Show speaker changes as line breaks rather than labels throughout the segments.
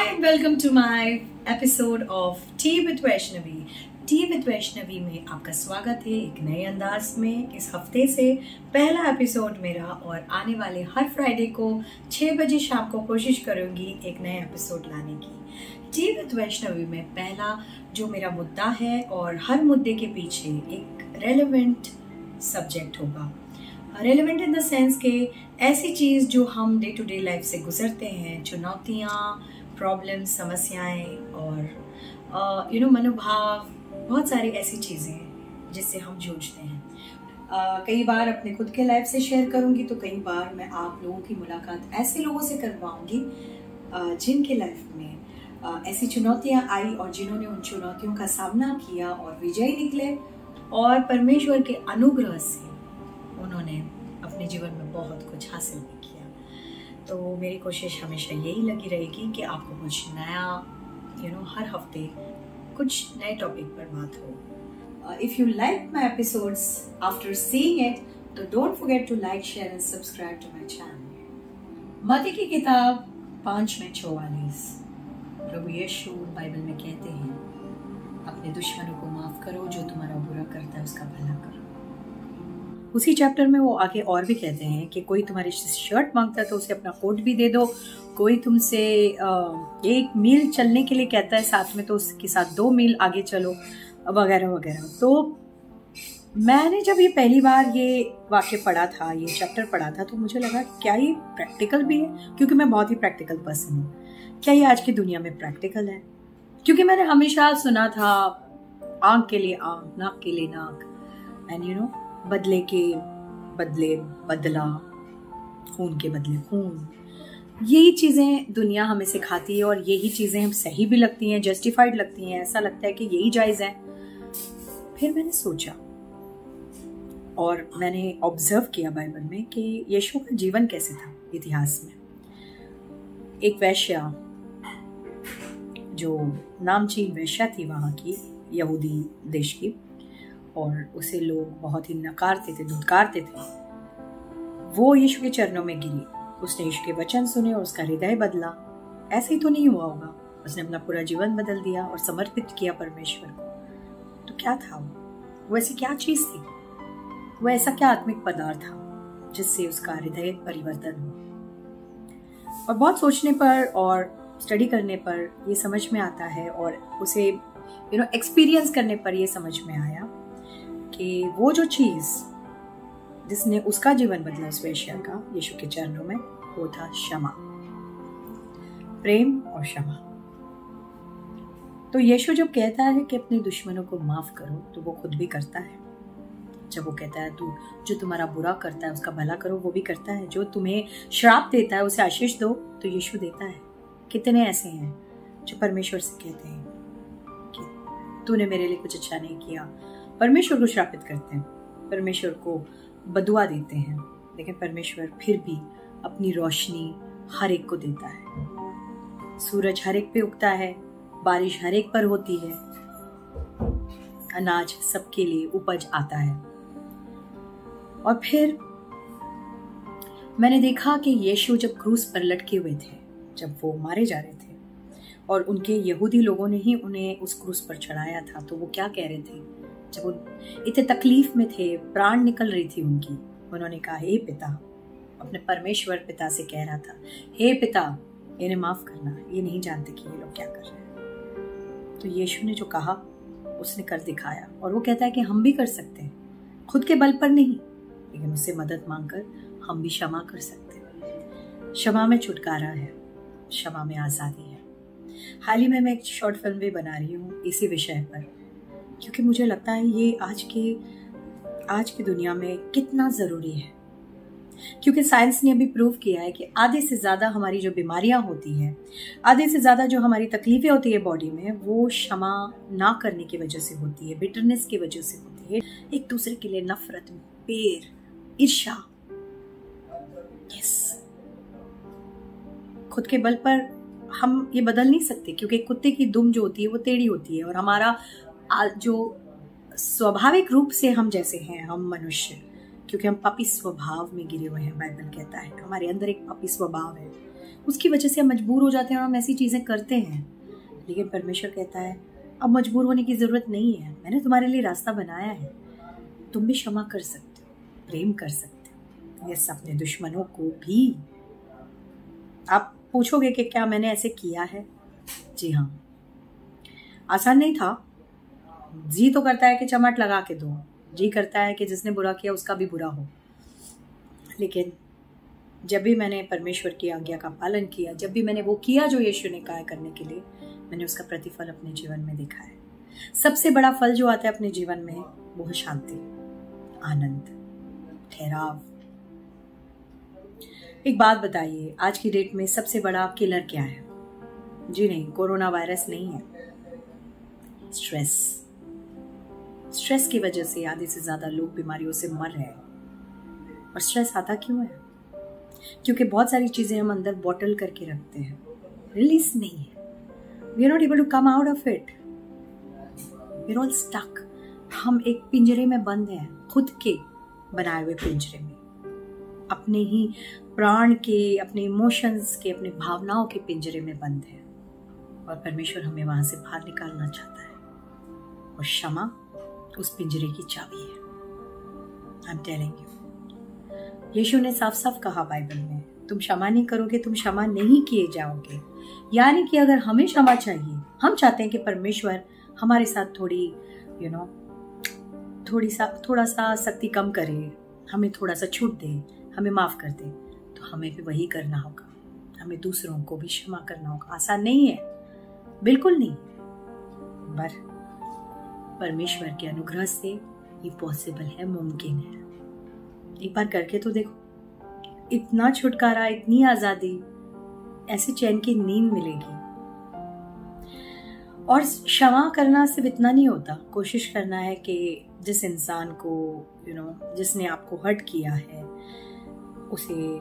Hi and welcome to my episode of Tea with Vaishnavi. Tea with Vaishnavi में आपका स्वागत है एक नए अंदाज में। इस हफ्ते से पहला एपिसोड मेरा और आने वाले हर फ्राइडे को 6 बजे शाम को कोशिश करूंगी एक नए एपिसोड लाने की। टी विद वैष्णवी में पहला जो मेरा मुद्दा है और हर मुद्दे के पीछे एक रेलेवेंट सब्जेक्ट होगा। रेलेवेंट इन द सेंस के ऐसी चीज़ जो हम डे टू डे लाइफ से गुजरते हैं, चुनौतियाँ, प्रॉब्लम, समस्याएं और मनोभाव, बहुत सारी ऐसी चीज़ें जिससे हम जूझते हैं। कई बार अपने खुद के लाइफ से शेयर करूंगी तो कई बार मैं आप लोगों की मुलाकात ऐसे लोगों से करवाऊंगी जिनके लाइफ में ऐसी चुनौतियां आई और जिन्होंने उन चुनौतियों का सामना किया और विजयी निकले और परमेश्वर के अनुग्रह से उन्होंने अपने जीवन में बहुत कुछ हासिल भी किया। तो मेरी कोशिश हमेशा यही लगी रहेगी कि आपको कुछ नया हर हफ्ते कुछ नए टॉपिक पर बात हो। If you like my episodes after seeing it तो don't forget to like, share and subscribe to my channel. मत्ती की किताब 5:44 प्रभु यीशु बाइबल में कहते हैं, अपने दुश्मनों को माफ करो, जो तुम्हारा बुरा करता है उसका भला करो। उसी चैप्टर में वो आगे और भी कहते हैं कि कोई तुम्हारी शर्ट मांगता है तो उसे अपना कोट भी दे दो, कोई तुमसे 1 मील चलने के लिए कहता है साथ में तो उसके साथ 2 मील आगे चलो, वगैरह वगैरह। तो मैंने जब ये पहली बार ये वाक्य पढ़ा था, ये चैप्टर पढ़ा था, तो मुझे लगा क्या ये प्रैक्टिकल भी है, क्योंकि मैं बहुत ही प्रैक्टिकल पर्सन हूँ। क्या ये आज की दुनिया में प्रैक्टिकल है? क्योंकि मैंने हमेशा सुना था आँख के लिए आँख, नाक के लिए नाक, एंड बदले के बदले बदला, खून के बदले खून। यही चीज़ें दुनिया हमें सिखाती है और यही चीज़ें हम सही भी लगती हैं, जस्टिफाइड लगती हैं, ऐसा लगता है कि यही जायज़ है। फिर मैंने सोचा और मैंने ऑब्जर्व किया बाइबल में कि यीशु का जीवन कैसे था इतिहास में। एक वेश्या, जो नामचीन वेश्या थी वहाँ की, यहूदी देश की, और उसे लोग बहुत ही नकारते थे, धुतकारते थे, वो यीशु के चरणों में गिरी। उसने यीशु के वचन सुने और उसका हृदय बदला। ऐसे ही तो नहीं हुआ होगा, उसने अपना पूरा जीवन बदल दिया और समर्पित किया परमेश्वर को। तो क्या था वो ऐसी क्या चीज़ थी, वो ऐसा क्या आत्मिक पदार्थ था जिससे उसका हृदय परिवर्तन हुआ? और बहुत सोचने पर और स्टडी करने पर ये समझ में आता है और उसे एक्सपीरियंस करने पर ये समझ में आया कि वो जो चीज़ जिसने उसका जीवन बदला उस वेश्या का यीशु के चरणों में, वो था क्षमा, प्रेम और क्षमा। तो यीशु जब कहता है कि अपने दुश्मनों को माफ करो तो वो खुद भी करता है। जब वो कहता है तू जो तुम्हारा बुरा करता है उसका भला करो, वो भी करता है। जो तुम्हें श्राप देता है उसे आशीष दो, तो यीशु देता है। कितने ऐसे हैं जो परमेश्वर से कहते हैं कि तूने मेरे लिए कुछ अच्छा नहीं किया, परमेश्वर को श्रापित करते हैं, परमेश्वर को बदुआ देते हैं, लेकिन परमेश्वर फिर भी अपनी रोशनी हर एक को देता है। सूरज हर एक पे उगता है, बारिश हर एक पर होती है, अनाज सबके लिए उपज आता है। और फिर मैंने देखा कि यीशु जब क्रूस पर लटके हुए थे, जब वो मारे जा रहे थे और उनके यहूदी लोगों ने ही उन्हें उस क्रूस पर चढ़ाया था, तो वो क्या कह रहे थे जब वो इतने तकलीफ में थे, प्राण निकल रही थी उनकी? उन्होंने कहा, हे पिता, अपने परमेश्वर पिता से कह रहा था, हे पिता, इन्हें माफ करना, ये नहीं जानते कि ये लोग क्या कर रहे हैं। तो यीशु ने जो कहा उसने कर दिखाया, और वो कहता है कि हम भी कर सकते हैं, खुद के बल पर नहीं, लेकिन उससे मदद मांगकर हम भी क्षमा कर सकते हैं। क्षमा में छुटकारा है, क्षमा में आज़ादी है। हाल ही में मैं एक शॉर्ट फिल्म भी बना रही हूँ इसी विषय पर, क्योंकि मुझे लगता है ये आज की दुनिया में कितना ज़रूरी है। क्योंकि साइंस ने अभी प्रूव किया है कि आधे से ज़्यादा हमारी जो बीमारियां होती हैं, आधे से ज़्यादा जो हमारी तकलीफ़ें होती है बॉडी में, वो क्षमा ना करने की वजह से होती है, बिटरनेस की वजह से होती है, एक दूसरे के लिए नफरत, बैर, ईर्ष्या। यस, खुद के बल पर हम ये बदल नहीं सकते, क्योंकि कुत्ते की दुम जो होती है वो टेढ़ी होती है, और हमारा जो स्वाभाविक रूप से हम जैसे हैं, हम मनुष्य, क्योंकि हम पापी स्वभाव में गिरे हुए हैं, बाइबल कहता है हमारे अंदर एक पापी स्वभाव है, उसकी वजह से हम मजबूर हो जाते हैं और हम ऐसी चीज़ें करते हैं। लेकिन परमेश्वर कहता है अब मजबूर होने की ज़रूरत नहीं है, मैंने तुम्हारे लिए रास्ता बनाया है। तुम भी क्षमा कर सकते हो, प्रेम कर सकते हो, यस, अपने दुश्मनों को भी। आप पूछोगे कि क्या मैंने ऐसे किया है? जी हाँ, आसान नहीं था। जी तो करता है कि चमट लगा के दो, जी करता है कि जिसने बुरा किया उसका भी बुरा हो। लेकिन जब भी मैंने परमेश्वर की आज्ञा का पालन किया, जब भी मैंने वो किया जो यीशु ने कहा करने के लिए, मैंने उसका प्रतिफल अपने जीवन में देखा है। सबसे बड़ा फल जो आता है अपने जीवन में वो है शांति, आनंद, ठहराव। एक बात बताइए, आज की डेट में सबसे बड़ा किलर क्या है? जी नहीं, कोरोना वायरस नहीं है, स्ट्रेस। स्ट्रेस की वजह से आधे से ज्यादा लोग बीमारियों से मर रहे हैं। और स्ट्रेस आता क्यों है? क्योंकि बहुत सारी चीजें हम अंदर बॉटल करके रखते हैं, रिलीज नहीं है। We are not able to come out of it, we are all stuck. हम एक पिंजरे में बंद हैं, खुद के बनाए हुए पिंजरे में, अपने ही प्राण के, अपने इमोशंस के, अपने भावनाओं के पिंजरे में बंद है। और परमेश्वर हमें वहां से बाहर निकालना चाहता है। और क्षमा उस पिंजरे की चाबी है। आई एम टेलिंग यू, यीशु ने साफ साफ कहा बाइबल में, तुम क्षमा नहीं करोगे, तुम क्षमा नहीं किए जाओगे। यानी कि अगर हमें क्षमा चाहिए, हम चाहते हैं कि परमेश्वर हमारे साथ थोड़ी थोड़ा सा सख्ती कम करे, हमें थोड़ा सा छूट दे, हमें माफ कर दे, तो हमें भी वही करना होगा। हमें दूसरों को भी क्षमा करना होगा। आसान नहीं है, बिल्कुल नहीं, पर परमेश्वर के अनुग्रह से ये पॉसिबल है, मुमकिन है। एक बार करके तो देखो, इतना छुटकारा, इतनी आजादी, ऐसे चैन की नींद मिलेगी। और क्षमा करना सिर्फ इतना नहीं होता, कोशिश करना है कि जिस इंसान को जिसने आपको हर्ट किया है उसे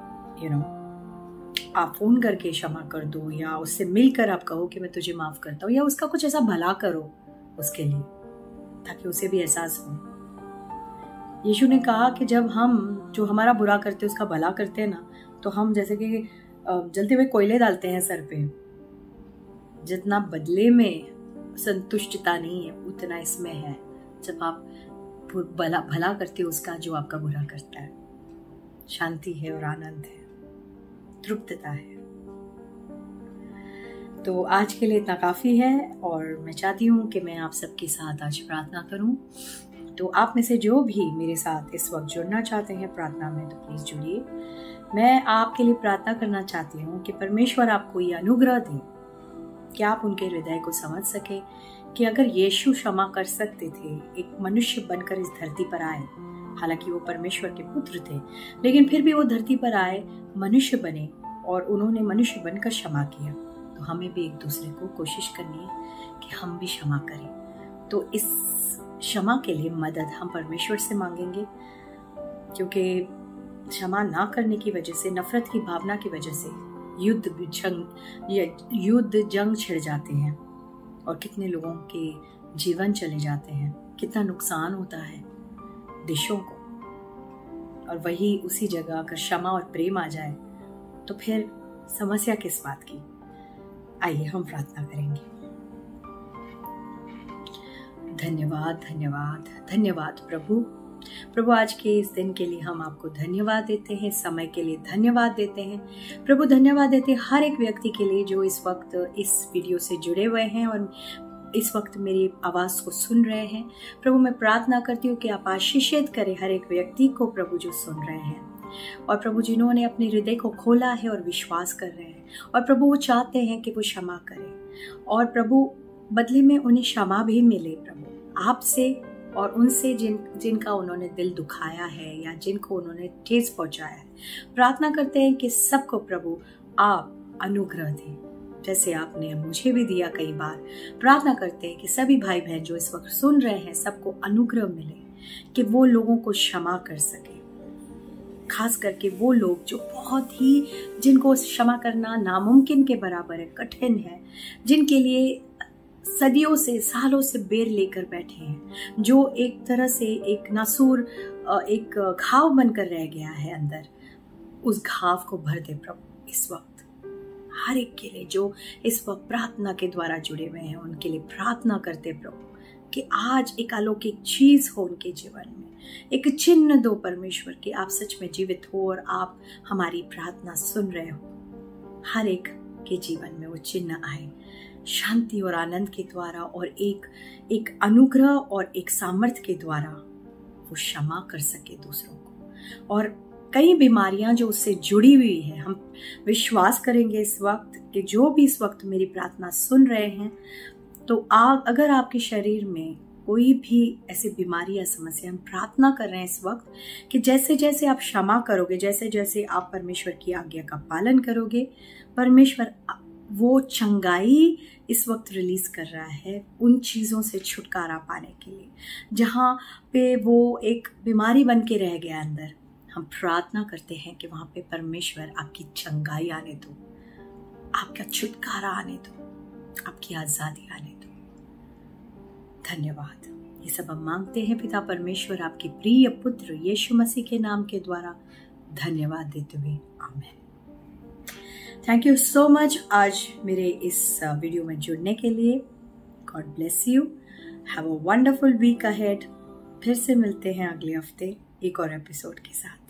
आप फोन करके क्षमा कर दो, या उससे मिलकर आप कहो कि मैं तुझे माफ करता हूँ, या उसका कुछ ऐसा भला करो उसके लिए, ताकि उसे भी एहसास हो। यीशु ने कहा कि जब हम जो हमारा बुरा करते हैं उसका भला करते हैं ना, तो हम जैसे कि जलते हुए कोयले डालते हैं सर पे। जितना बदले में संतुष्टता नहीं है, उतना इसमें है जब आप भला करते हो उसका जो आपका बुरा करता है। शांति है और आनंद है, तृप्तता है। तो आज के लिए इतना काफी है। और मैं चाहती हूँ कि मैं आप सबके साथ आज प्रार्थना करूँ। तो आप में से जो भी मेरे साथ इस वक्त जुड़ना चाहते हैं प्रार्थना में, तो प्लीज जुड़िए। मैं आपके लिए प्रार्थना करना चाहती हूँ कि परमेश्वर आपको ये अनुग्रह दे कि आप उनके हृदय को समझ सके कि अगर यीशु क्षमा कर सकते थे, एक मनुष्य बनकर इस धरती पर आए, हालांकि वो परमेश्वर के पुत्र थे, लेकिन फिर भी वो धरती पर आए, मनुष्य बने और उन्होंने मनुष्य बनकर क्षमा किया, तो हमें भी एक दूसरे को कोशिश करनी है कि हम भी क्षमा करें। तो इस क्षमा के लिए मदद हम परमेश्वर से मांगेंगे, क्योंकि क्षमा ना करने की वजह से, नफरत की भावना की वजह से युद्ध जंग छिड़ जाते हैं और कितने लोगों के जीवन चले जाते हैं, कितना नुकसान होता है देशों को। और वही उसी जगह अगर क्षमा और प्रेम आ जाए तो फिर समस्या किस बात की। आइए हम प्रार्थना करेंगे। धन्यवाद धन्यवाद धन्यवाद प्रभु, आज के इस दिन के लिए हम आपको धन्यवाद देते हैं, समय के लिए धन्यवाद देते हैं प्रभु। धन्यवाद देते हैं हर एक व्यक्ति के लिए जो इस वक्त इस वीडियो से जुड़े हुए हैं और इस वक्त मेरी आवाज को सुन रहे हैं। प्रभु मैं प्रार्थना करती हूँ कि आप आशीषित करें हर एक व्यक्ति को प्रभु जो सुन रहे हैं, और प्रभु जिन्होंने अपने हृदय को खोला है और विश्वास कर रहे हैं, और प्रभु वो चाहते हैं कि वो क्षमा करें, और प्रभु बदले में उन्हें क्षमा भी मिले प्रभु आपसे और उनसे जिनका उन्होंने दिल दुखाया है या जिनको उन्होंने ठेस पहुंचाया है। प्रार्थना करते हैं कि सबको प्रभु आप अनुग्रह दें, जैसे आपने मुझे भी दिया कई बार। प्रार्थना करते हैं कि सभी भाई बहन जो इस वक्त सुन रहे हैं, सबको अनुग्रह मिले कि वो लोगों को क्षमा कर सके, खास करके वो लोग जो बहुत ही, जिनको क्षमा करना नामुमकिन के बराबर है, कठिन है, जिनके लिए सदियों से, सालों से बेर लेकर बैठे हैं, जो एक तरह से एक नासूर, एक घाव बनकर रह गया है अंदर। उस घाव को भर दे प्रभु इस वक्त, हर एक के लिए जो इस वक्त प्रार्थना के द्वारा जुड़े हुए हैं, उनके लिए प्रार्थना करते प्रभु कि आज एक अलौकिक चीज हो उनके जीवन में, एक चिन्ह दो परमेश्वर कि आप सच में जीवित हो और आप हमारी प्रार्थना सुन रहे हो। हर एक के जीवन में वो चिन्ह आए शांति और आनंद के द्वारा, और एक अनुग्रह और एक सामर्थ्य के द्वारा वो क्षमा कर सके दूसरों को। और कई बीमारियां जो उससे जुड़ी हुई है, हम विश्वास करेंगे इस वक्त कि जो भी इस वक्त मेरी प्रार्थना सुन रहे हैं, तो अगर आपके शरीर में कोई भी ऐसी बीमारी या समस्या, हम प्रार्थना कर रहे हैं इस वक्त कि जैसे जैसे आप क्षमा करोगे, जैसे जैसे आप परमेश्वर की आज्ञा का पालन करोगे, परमेश्वर वो चंगाई इस वक्त रिलीज कर रहा है उन चीज़ों से छुटकारा पाने के लिए जहाँ पे वो एक बीमारी बन के रह गया अंदर। हम प्रार्थना करते हैं कि वहाँ पे परमेश्वर आपकी चंगाई आने दो, आपका छुटकारा आने दो, आपकी आज़ादी आने दो। धन्यवाद। ये सब हम मांगते हैं पिता परमेश्वर आपके प्रिय पुत्र यीशु मसीह के नाम के द्वारा धन्यवाद देते हुए, आमीन। थैंक यू सो मच आज मेरे इस वीडियो में जुड़ने के लिए। God bless you. Have a wonderful week ahead. फिर से मिलते हैं अगले हफ्ते एक और एपिसोड के साथ।